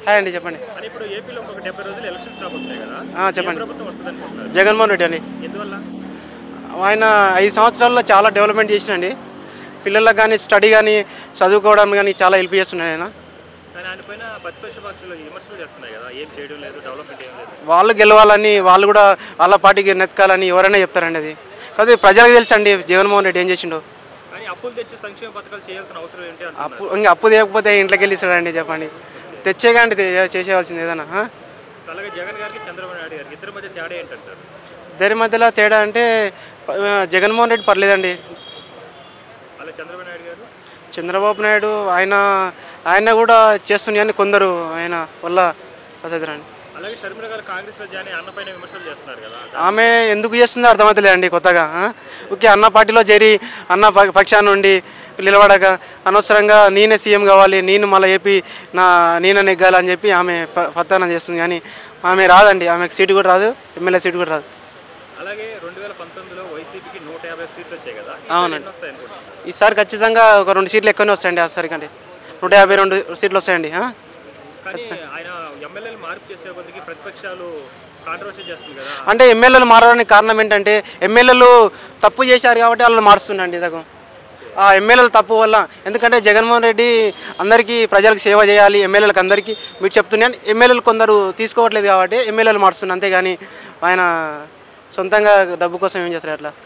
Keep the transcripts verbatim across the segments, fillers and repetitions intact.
Hi అండి, చెప్పండి. అని ఇప్పుడు ఏపీలో ఒక డెబ్బై రోజులు ఎలక్షన్స్ రాబోతున్నాయి కదా. చెప్పండి. ప్రభుత్వం వస్తుంది అనుకుంటున్నారు? జగన్మోహన్ రెడ్డి అండి. ఎందువల్ల? ఆయన ఐదు సంవత్సరాల్లో చాలా డెవలప్మెంట్ చేసినండి. పిల్లలకు కానీ స్టడీ కానీ చదువుకోవడం కానీ చాలా హెల్ప్ చేస్తున్నాడు ఆయన. కానీ ఆయన పైన ప్రతిపక్ష పక్షాలు విమర్శలు చేస్తున్నాయి కదా, ఏం చేయడం లేదు, డెవలప్మెంట్ ఏం లేదు. వాళ్ళు గెలవాలని, వాళ్ళు కూడా వాళ్ళ పార్టీకి నెతకాలని ఎవరైనా చెప్తారండి. అది కాదు, ప్రజలకు తెలుసు అండి జగన్మోహన్ రెడ్డి ఏం చేసిండో. కానీ అప్పులు తెచ్చి సంక్షేమ పథకాలు చేయాల్సిన అవసరం ఏంటి? అప్పు ఇంకా అప్పు తీయకపోతే ఇంట్లోకి వెళ్ళిస్తాడండి. చెప్పండి, తెచ్చేగాండి చేసేవాల్సింది ఏదైనా. అలాగే జగన్ గారికి చంద్రబాబు నాయుడు గారికి ఇద్దరి మధ్య తేడా ఏంటంటారు? ఇద్దరి మధ్యలో తేడా అంటే జగన్మోహన్ రెడ్డి పర్లేదండి. అలా చంద్రబాబు నాయుడు గారు చంద్రబాబు నాయుడు ఆయన ఆయన కూడా చేస్తుంది అని కొందరు ఆయన వల్ల ప్రసిద్ధండి. అలాగే షర్మిల గారు కాంగ్రెస్లో జాయిన్ అన్న పైన విమర్శలు చేస్తున్నారు కదా, ఆమె ఎందుకు చేస్తుందో అర్థమవుతలేదండి. కొత్తగా ఓకే అన్న పార్టీలో చేరి అన్న పక్షాన్ని నుండి నిలబడక అనవసరంగా నేనే సీఎం కావాలి, నేను మళ్ళీ ఏపీ నా నేనే నెగ్గాలని చెప్పి ఆమె పత్తానం చేస్తుంది. కానీ ఆమె రాదండి, ఆమెకు సీటు కూడా రాదు, ఎమ్మెల్యే సీటు కూడా రాదు. అలాగే రెండు వేల పంతొమ్మిదిలో వైసీపీకి నూట యాభై సీట్లు వచ్చాయి కదా. అవునండి, ఈసారి ఖచ్చితంగా ఒక రెండు సీట్లు ఎక్కువనే వస్తాయండి. ఆ సరికి అంటే నూట యాభై రెండు సీట్లు వస్తాయండి. ఆయన ఎమ్మెల్యేలు మార్పు చేసే కొద్దికి ప్రతిపక్షాలు కాంట్రవర్సీ చేస్తుంది కదా. అంటే ఎమ్మెల్యేలు మారడానికి కారణం ఏంటంటే ఎమ్మెల్యేలు తప్పు చేశారు కాబట్టి వాళ్ళు మారుస్తుండండి. ఇదకు ఆ ఎమ్మెల్యేల తప్పు వల్ల, ఎందుకంటే జగన్మోహన్ రెడ్డి అందరికీ ప్రజలకు సేవ చేయాలి, ఎమ్మెల్యేలకు అందరికీ మీరు చెప్తున్నాను, ఎమ్మెల్యేలు కొందరు తీసుకోవట్లేదు కాబట్టి ఎమ్మెల్యేలు మారుస్తున్నారు. అంతేగాని ఆయన సొంతంగా డబ్బు కోసం ఏం చేస్తారు అట్లా.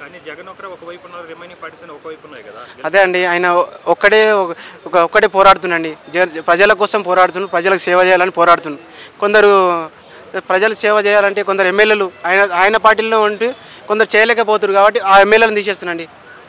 అదే అండి, ఆయన ఒక్కడే ఒక ఒక్కడే పోరాడుతుండండి. ప్రజల కోసం పోరాడుతున్నారు, ప్రజలకు సేవ చేయాలని పోరాడుతున్నారు. కొందరు ప్రజలకు సేవ చేయాలంటే కొందరు ఎమ్మెల్యేలు ఆయన ఆయన పార్టీలో ఉంటే కొందరు చేయలేకపోతున్నారు కాబట్టి ఆ ఎమ్మెల్యేలను తీసేస్తున్నాండి.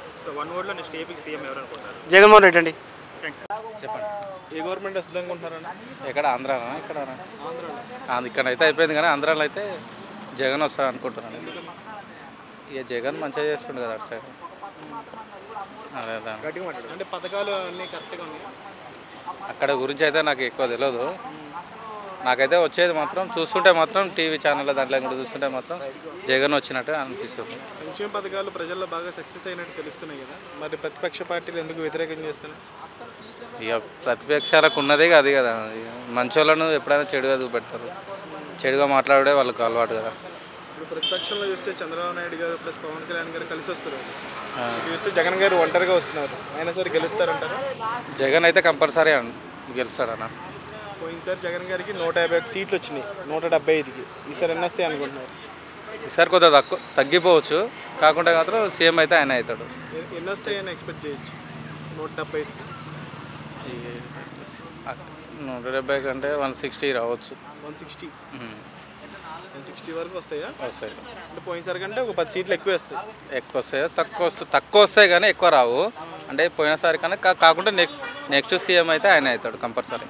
జగన్మోహన్ రెడ్డి అండి. చెప్పండి, ఏ గవర్నమెంట్ వస్తుంది అనుకుంటున్నారన్న? ఎక్కడ ఆంధ్రానా? ఇక్కడ ఇక్కడ అయితే అయిపోయింది, కానీ ఆంధ్రాలో అయితే జగన్ వస్తాడు అనుకుంటున్నాను. ఇక జగన్ మంచిగా చేస్తుండే కదా అటు సైడ్. అదే అంటే పథకాలు అన్నీ కరెక్ట్గా ఉన్నాయి. అక్కడ గురించి అయితే నాకు ఎక్కువ తెలియదు. నాకైతే వచ్చేది మాత్రం చూస్తుంటే మాత్రం టీవీ ఛానల్లో దాంట్లో కూడా చూస్తుంటే మాత్రం జగన్ వచ్చినట్టు అనిపిస్తుంది. సంక్షేమ పథకాలు ప్రజల్లో బాగా సక్సెస్ అయినట్టు తెలుస్తున్నాయి కదా, మరి ప్రతిపక్ష పార్టీలు ఎందుకు వ్యతిరేకం చేస్తున్నాయి? ఇక ప్రతిపక్షాలకు ఉన్నదే అది కదా, మంచోళ్ళను ఎప్పుడైనా చెడుగా చూపెడతారు, చెడుగా మాట్లాడే వాళ్ళకి అలవాటు కదా. ఇప్పుడు ప్రతిపక్షంలో చూస్తే చంద్రబాబు నాయుడు గారు ప్లస్ పవన్ కళ్యాణ్ గారు కలిసి వస్తారు, చూస్తే జగన్ గారు ఒంటరిగా వస్తున్నారు. అయినా సరే గెలుస్తారంటారు? జగన్ అయితే కంపల్సరీ గెలుస్తాడన్న. పోయినసారి జగన్ గారికి నూట యాభై ఒక సీట్లు వచ్చినాయి, నూట డెబ్బై ఐదుకి. ఈసారి ఎన్ని వస్తాయి అనుకుంటున్నారు? ఈసారి కొద్దిగా తక్కువ తగ్గిపోవచ్చు, కాకుండా మాత్రం సీఎం అయితే ఆయన అవుతాడు. ఎన్ని వస్తాయని ఎక్స్పెక్ట్ చేయొచ్చు? నూట డెబ్బై ఐదు నూట డెబ్బై కంటే వన్ సిక్స్టీ రావచ్చు. వన్ సిక్స్టీ వన్ సిక్స్టీ వరకు వస్తాయా? వస్తాయి. అంటే పోయినసారి కంటే ఒక పది సీట్లు ఎక్కువ వస్తాయి. ఎక్కువ వస్తాయా? తక్కువ వస్తాయి. తక్కువ వస్తాయి కానీ ఎక్కువ రావు. అంటే పోయినసారి కన్నా కాకుండా నెక్స్ట్ నెక్స్ట్ సీఎం అయితే ఆయన అవుతాడు కంపల్సరీ.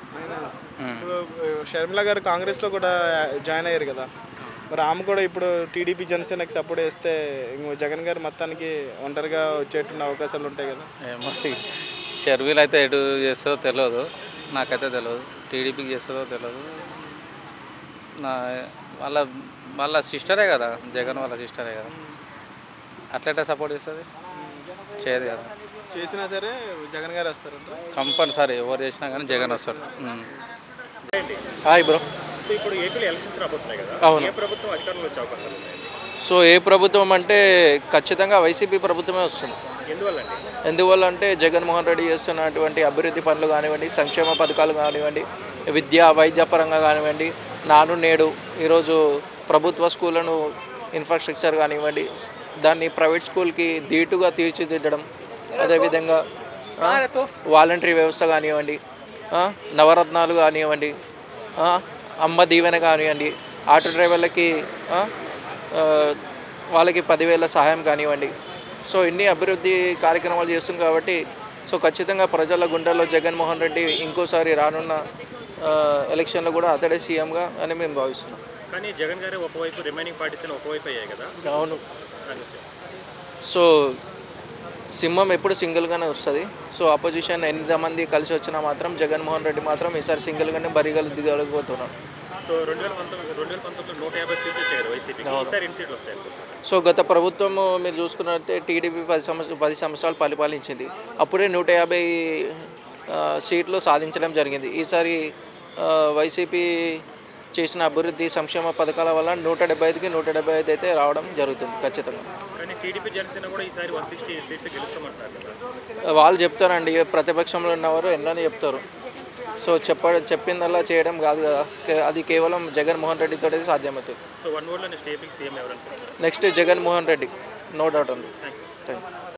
షర్మిల గారు కాంగ్రెస్లో కూడా జాయిన్ అయ్యారు కదా, మరి ఆమె కూడా ఇప్పుడు టీడీపీ జనసేనకి సపోర్ట్ చేస్తే జగన్ గారు మొత్తానికి ఒంటరిగా వచ్చేటువంటి అవకాశాలు ఉంటాయి కదా. ఏమో షర్మిల అయితే ఎటు చేస్తుందో తెలియదు, నాకైతే తెలియదు. టీడీపీకి చేస్తుందో తెలియదు. నా వాళ్ళ వాళ్ళ సిస్టరే కదా, జగన్ వాళ్ళ సిస్టరే కదా, అట్లయితే సపోర్ట్ చేస్తుంది, చేయదు కదా. చేసినా సరే జగన్ గారు వస్తారంట కంపల్సరీ. ఎవరు చేసినా కానీ జగన్ వస్తాడు. Hi bro. ఇప్పుడు ఏపీలో ఎలక్షన్స్ రాబోతున్నాయి కదా, అవును. ఏ ప్రభుత్వం అధికారంలో వచ్చే అవకాశాలు ఉన్నాయి? సో ఏ ప్రభుత్వం అంటే ఖచ్చితంగా వైసీపీ ప్రభుత్వమే వస్తుంది. ఎందువల్ల? ఎందువల్ల అంటే జగన్మోహన్ రెడ్డి చేస్తున్నటువంటి అభివృద్ధి పనులు కానివ్వండి, సంక్షేమ పథకాలు కానివ్వండి, విద్య వైద్య పరంగా కానివ్వండి, నాడు నేడు ఈరోజు ప్రభుత్వ స్కూళ్ళను ఇన్ఫ్రాస్ట్రక్చర్ కానివ్వండి, దాన్ని ప్రైవేట్ స్కూల్కి ధీటుగా తీర్చిదిద్దడం, అదేవిధంగా వాలంటరీ వ్యవస్థ కానివ్వండి, నవరత్నాలు కానివ్వండి, అమ్మ దీవెన కానివ్వండి, ఆటో డ్రైవర్లకి వాళ్ళకి పదివేల సహాయం కానివ్వండి. సో ఇన్ని అభివృద్ధి కార్యక్రమాలు చేస్తుంది కాబట్టి సో ఖచ్చితంగా ప్రజల గుండెల్లో జగన్మోహన్ రెడ్డి ఇంకోసారి రానున్న ఎలక్షన్లో కూడా అతడే సీఎంగా అని మేము భావిస్తున్నాం. కానీ జగన్ గారు ఒకవైపు రిమైనింగ్ పార్టీస్ ఒకవైపు అయ్యాయి కదా. అవును. సో సింహం ఎప్పుడు సింగిల్గానే వస్తుంది. సో అపోజిషన్ ఎంతమంది కలిసి వచ్చినా మాత్రం జగన్మోహన్ రెడ్డి మాత్రం ఈసారి సింగిల్గానే బరిగలు దిగలిగిపోతున్నాడు. సో రెండు వేల పంతొమ్మిది రెండు వేల పంతొమ్మిదిలో నూట యాభై సీట్లు వచ్చాయి వైసీపీకి, ఈసారి ఎన్ని సీట్లు వస్తాయి? సో గత ప్రభుత్వం మీరు చూసుకున్నట్లయితే టీడీపీ పది సంవత్సరాలు పది సంవత్సరాలు పరిపాలించింది, అప్పుడే నూట యాభై సీట్లు సాధించడం జరిగింది. ఈసారి వైసీపీ చేసిన అభివృద్ధి సంక్షేమ పథకాల వల్ల నూట డెబ్బై ఐదుకి నూట డెబ్బై ఐదు అయితే రావడం జరుగుతుంది ఖచ్చితంగా. కానీ టీడీపీ జనసేన కూడా ఈసారి వన్ సిక్స్టీ సీట్స్ గెలుస్తామంటారు కదా. వాళ్ళు చెప్తారండి, ప్రతిపక్షంలో ఉన్నవారు ఎన్నని చెప్తారు. సో చెప్ప చెప్పిందల్లా చేయడం కాదు కదా, కే- అది కేవలం జగన్మోహన్ రెడ్డితో సాధ్యమవుతుంది. సో వన్ వర్డ్లో నెక్స్ట్ ఏపీకి సీఎం ఎవరు అనుకుంటున్నారు? Next Jaganmohan Reddy, no doubt ఉంది. Thank you.